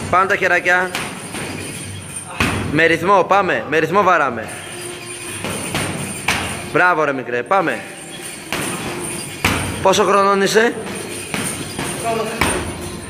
Πάνω τα χεράκια. Με ρυθμό, πάμε. Με ρυθμό βαράμε. Μπράβο ρε μικρέ, πάμε. Πόσο χρονών είσαι?